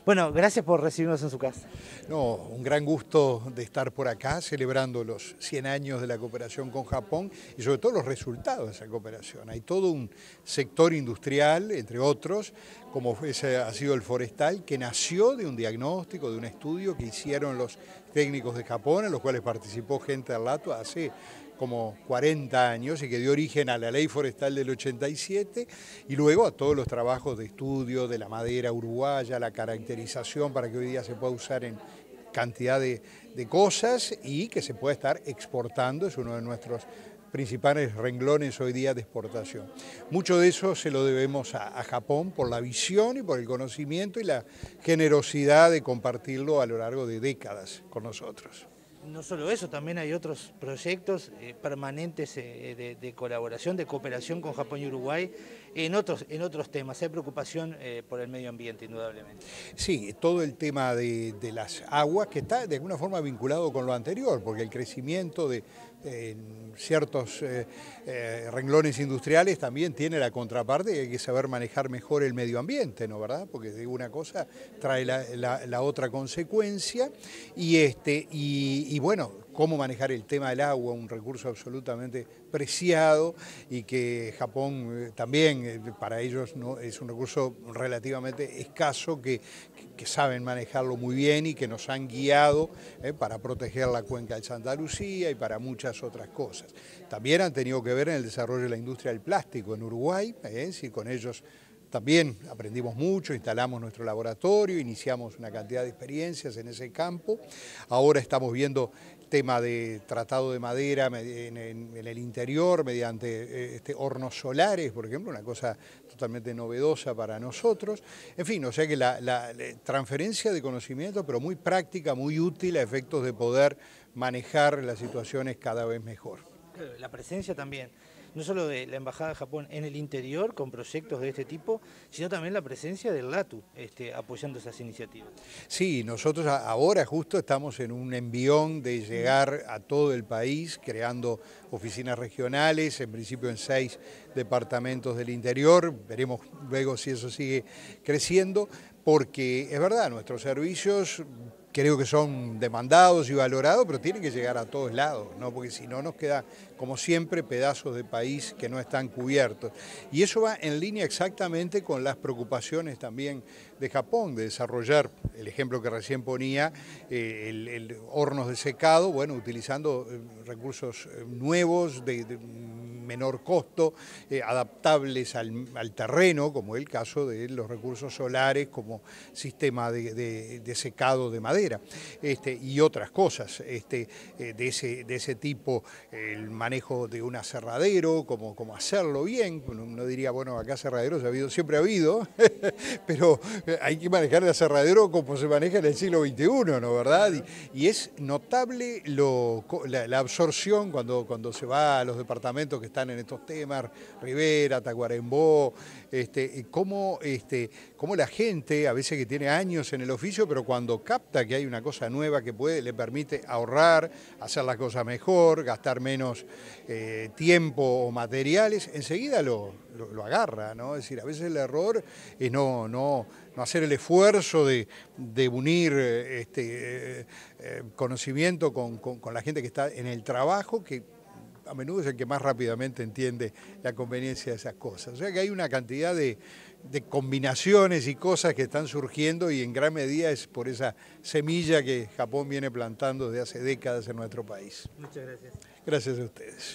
Bueno, gracias por recibirnos en su casa. No, un gran gusto de estar por acá celebrando los 100 años de la cooperación con Japón y sobre todo los resultados de esa cooperación. Hay todo un sector industrial, entre otros, como ese ha sido el forestal, que nació de un diagnóstico, de un estudio que hicieron los técnicos de Japón, en los cuales participó gente del LATO hace como 40 años y que dio origen a la ley forestal del 87 y luego a todos los trabajos de estudio de la madera uruguaya, la caracterización para que hoy día se pueda usar en cantidad de cosas y que se pueda estar exportando, es uno de nuestros principales renglones hoy día de exportación. Mucho de eso se lo debemos a Japón por la visión y por el conocimiento y la generosidad de compartirlo a lo largo de décadas con nosotros. No solo eso, también hay otros proyectos permanentes de colaboración, de cooperación con Japón y Uruguay en otros temas. Hay preocupación por el medio ambiente, indudablemente. Sí, todo el tema de las aguas que está de alguna forma vinculado con lo anterior, porque el crecimiento de ciertos renglones industriales también tiene la contraparte que hay que saber manejar mejor el medio ambiente, ¿no? ¿Verdad? Porque de una cosa trae la otra consecuencia y bueno, cómo manejar el tema del agua, un recurso absolutamente preciado y que Japón también para ellos no es un recurso relativamente escaso que saben manejarlo muy bien y que nos han guiado para proteger la cuenca de Santa Lucía y para muchas otras cosas. También han tenido que ver en el desarrollo de la industria del plástico en Uruguay, sí, con ellos también aprendimos mucho, instalamos nuestro laboratorio, iniciamos una cantidad de experiencias en ese campo. Ahora estamos viendo tema de tratado de madera en el interior mediante hornos solares, por ejemplo, una cosa totalmente novedosa para nosotros. En fin, o sea que la transferencia de conocimiento, pero muy práctica, muy útil a efectos de poder manejar las situaciones cada vez mejor. La presencia también, no solo de la Embajada de Japón en el interior con proyectos de este tipo, sino también la presencia del LATU apoyando esas iniciativas. Sí, nosotros ahora justo estamos en un envión de llegar a todo el país, creando oficinas regionales, en principio en 6 departamentos del interior, veremos luego si eso sigue creciendo, porque es verdad, nuestros servicios creo que son demandados y valorados, pero tienen que llegar a todos lados, ¿no? Porque si no nos queda, como siempre, pedazos de país que no están cubiertos. Y eso va en línea exactamente con las preocupaciones también de Japón, de desarrollar, el ejemplo que recién ponía, el hornos de secado, bueno, utilizando recursos nuevos, de menor costo, adaptables al terreno, como el caso de los recursos solares como sistema de secado de madera, y otras cosas de ese tipo, el manejo de un aserradero, cómo hacerlo bien. Uno diría, bueno, acá aserraderos siempre ha habido, pero hay que manejar el aserradero como se maneja en el siglo XXI, ¿no? ¿Verdad? Y es notable la absorción cuando se va a los departamentos que están en estos temas, Rivera, Tacuarembó, cómo la gente, a veces que tiene años en el oficio, pero cuando capta que hay una cosa nueva que le permite ahorrar, hacer las cosas mejor, gastar menos tiempo o materiales, enseguida lo agarra, ¿no? Es decir, a veces el error es no hacer el esfuerzo de unir conocimiento con la gente que está en el trabajo, que a menudo es el que más rápidamente entiende la conveniencia de esas cosas. O sea que hay una cantidad de combinaciones y cosas que están surgiendo y en gran medida es por esa semilla que Japón viene plantando desde hace décadas en nuestro país. Muchas gracias. Gracias a ustedes.